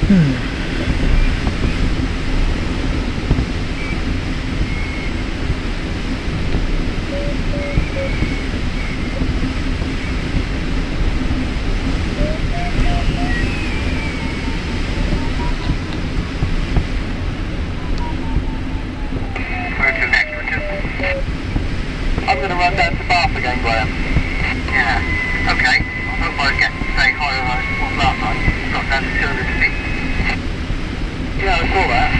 I'm going to run down to Bath again, Graham. Yeah, okay. I hope I get to say hi on last night. Got down to 200 feet. Yeah, I saw that.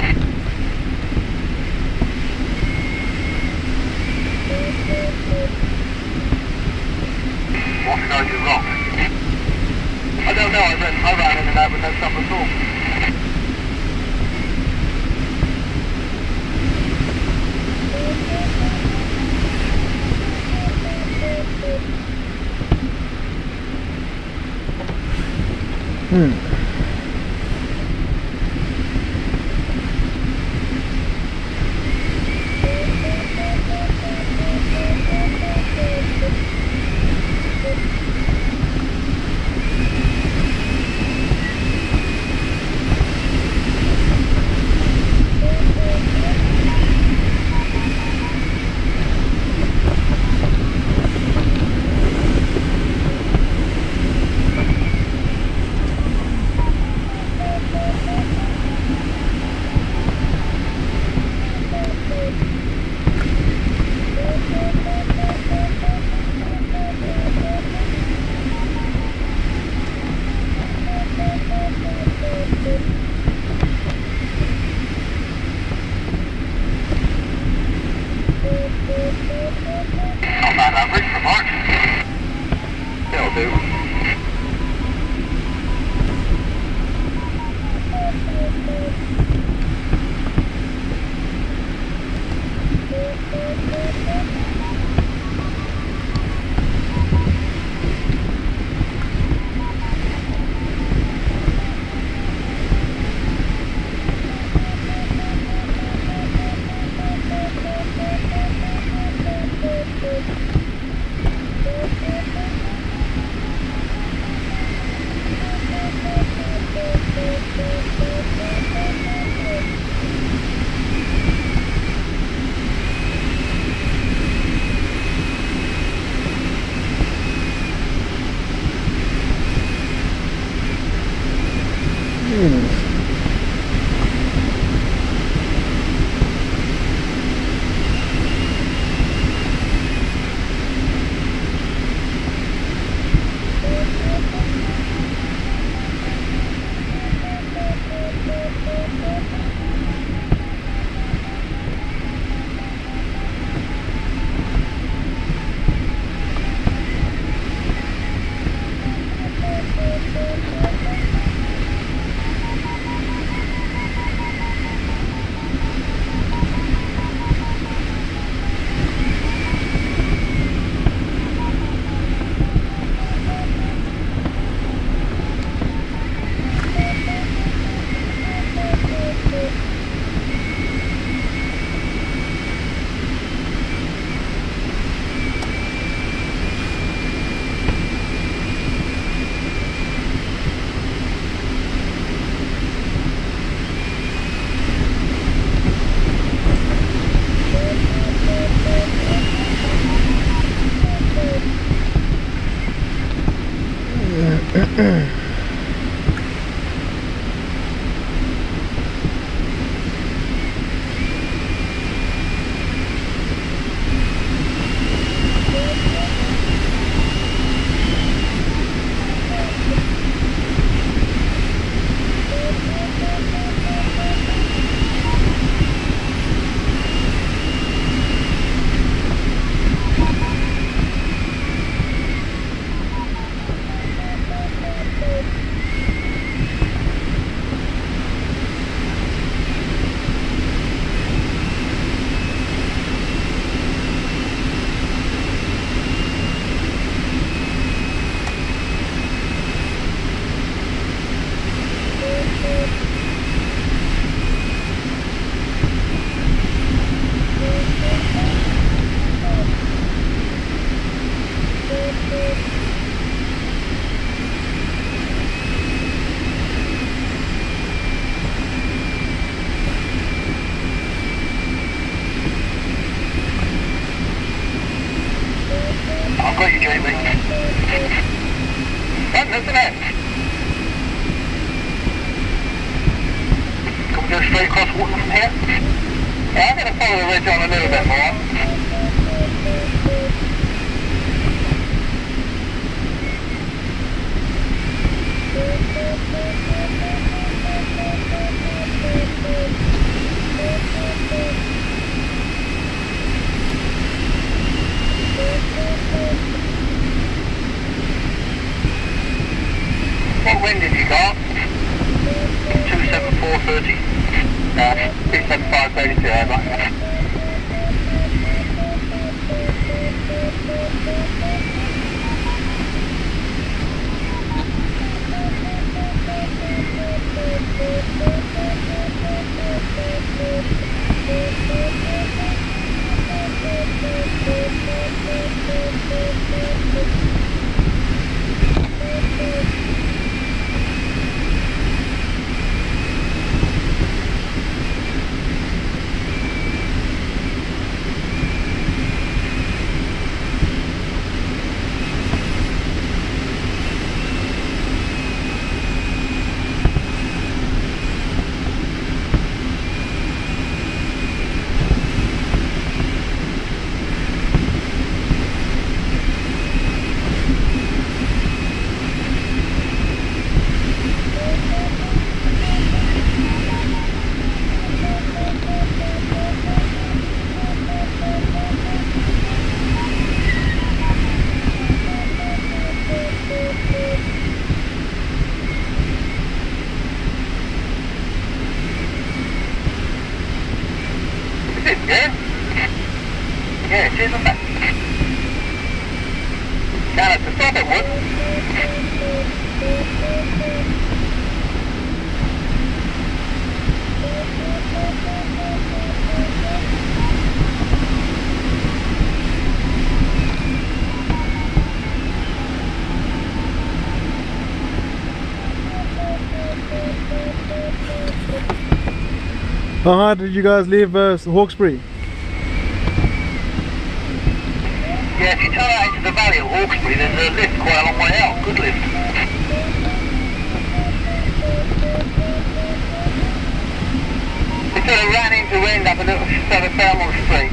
What did I do wrong? I don't know, I ran in and out with no stop at all. straight across Wootton from here? Yeah, I'm going to follow the ridge on a little bit more. What wind have you got? 27430. 27532 over. Yeah? Yeah, it is, isn't it? Now, to stop it would. How hard did you guys leave Hawkesbury? Yeah, if you turn out into the valley of Hawkesbury, there's a lift quite a long way out. Good lift. We sort of ran into end up a little sort of Belmont Street.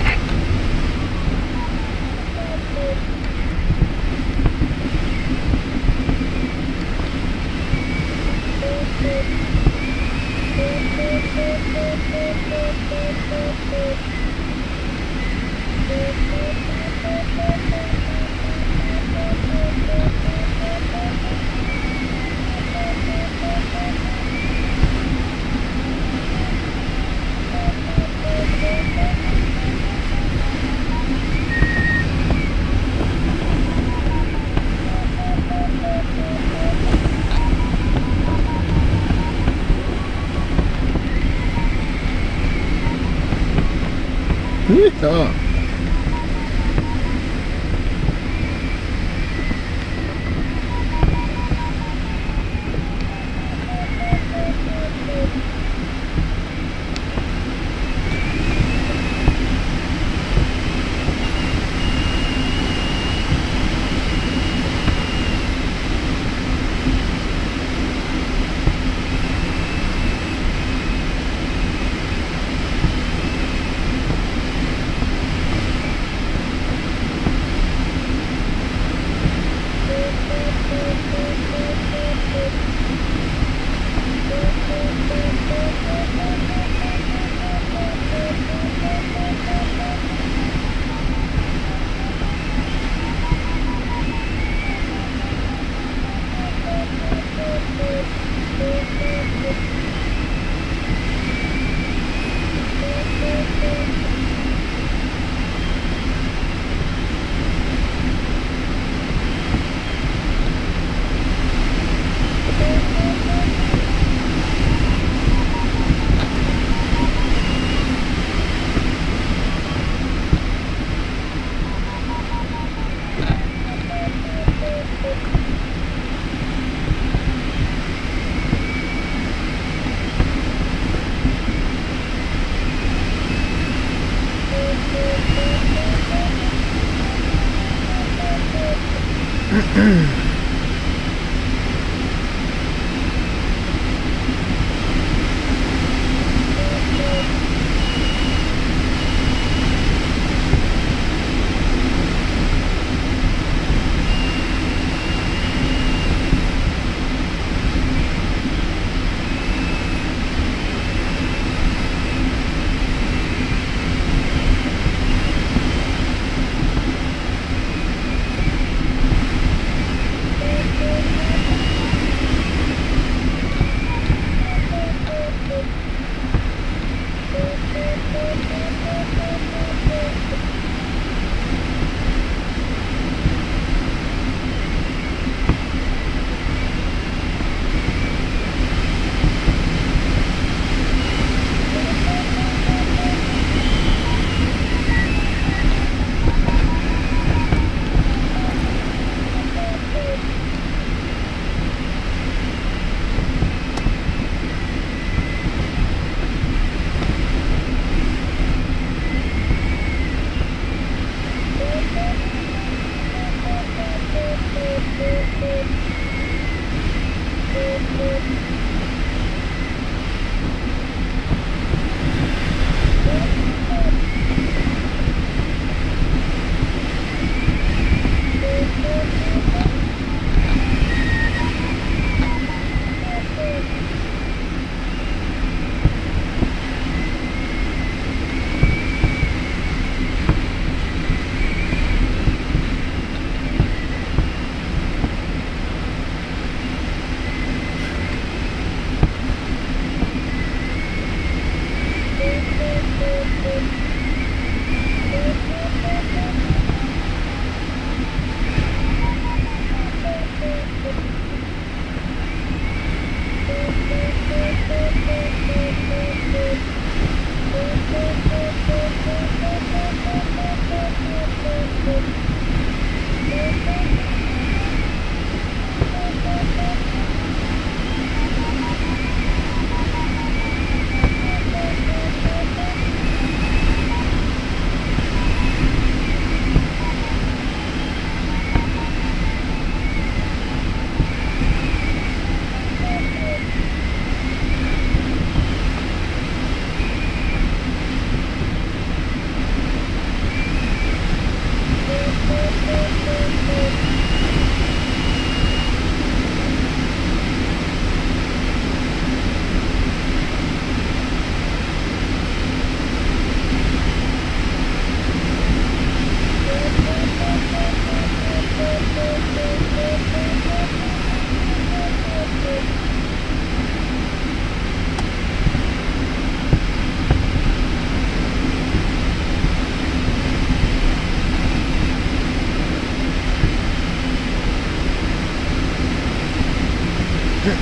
Yeah.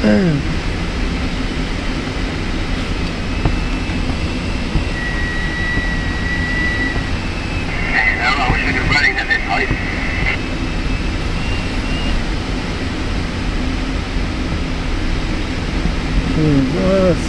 I wish we could run it at this height. Jesus.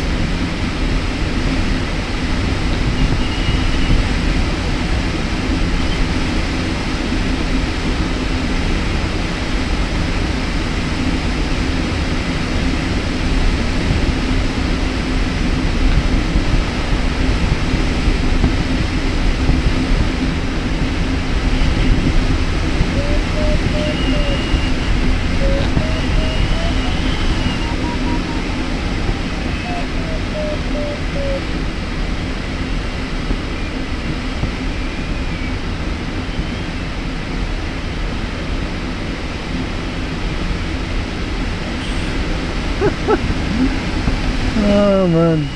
Oh man.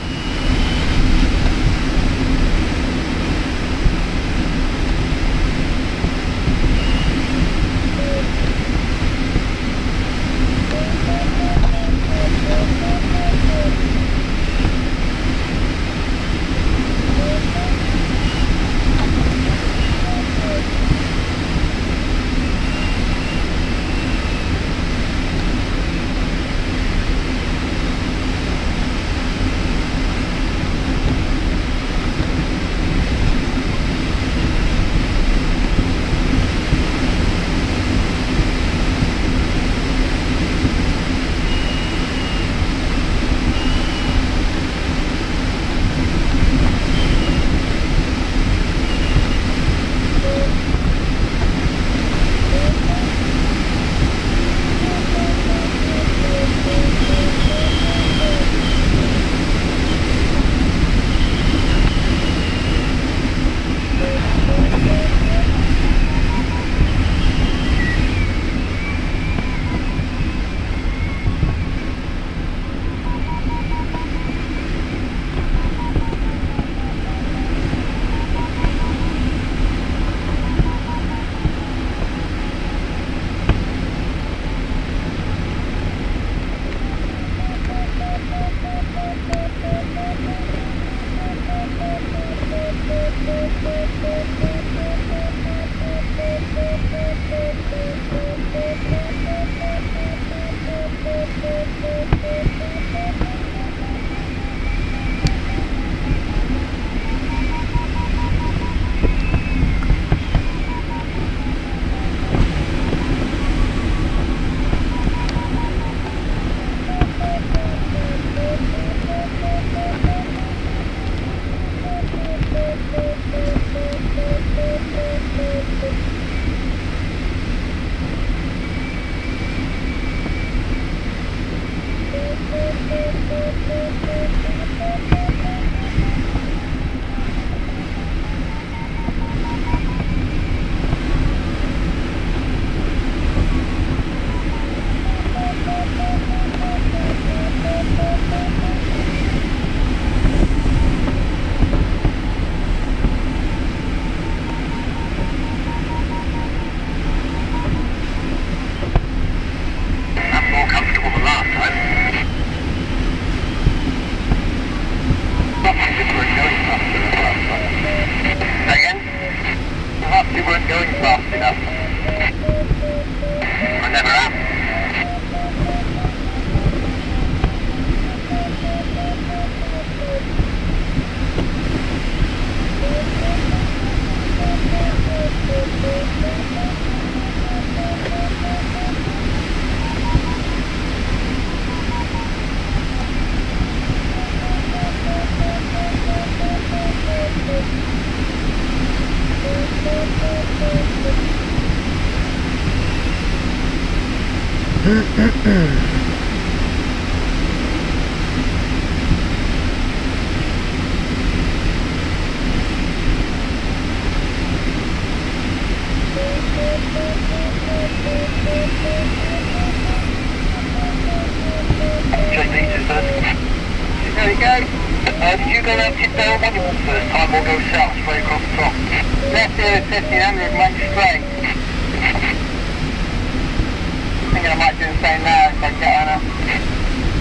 There we go. Did you go around Tyndale Monument first time or go south straight across the top? Left here at 1500, run straight. I think I might do the same now if I get on up.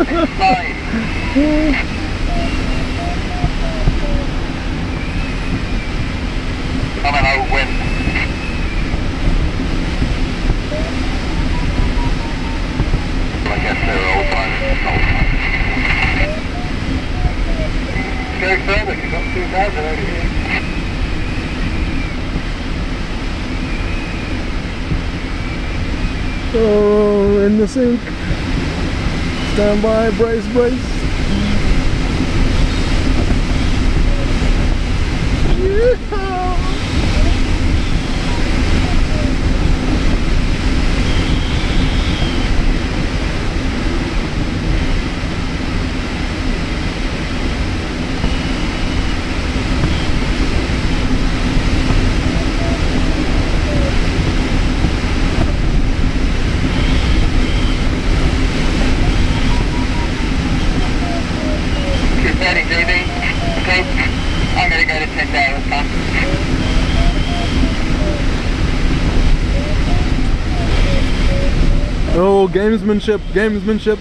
fine. I'm an old wind. I guess they're old times. Go further, you've got 2,000 over here. Oh, in the sink. Stand by, brace, brace. Yeah. Ready, JB? Okay. I'm gonna go to 10 down this time. Oh, gamesmanship, gamesmanship.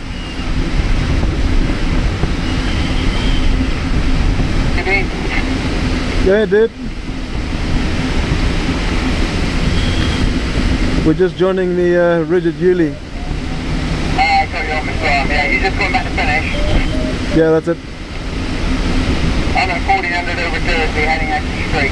JB? Yeah, dude. We're just joining the rigid Yuli. I got you on as well. Yeah, you just going back to finish. Yeah, that's it. I'm at 1400 over Thursday, heading out to the street.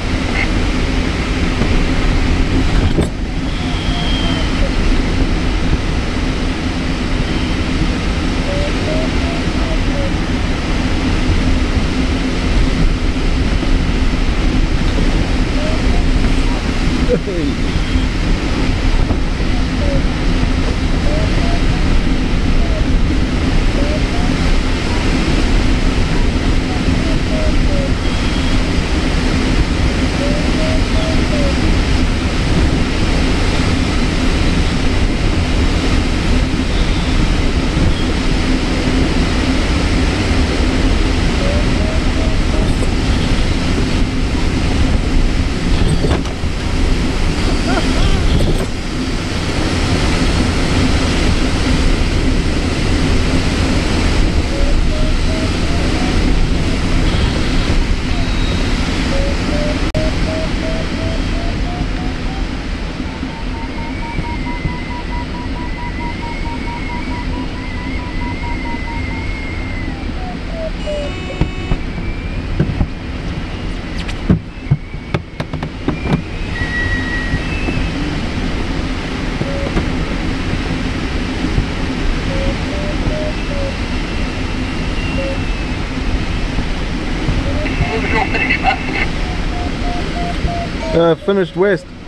Finished west.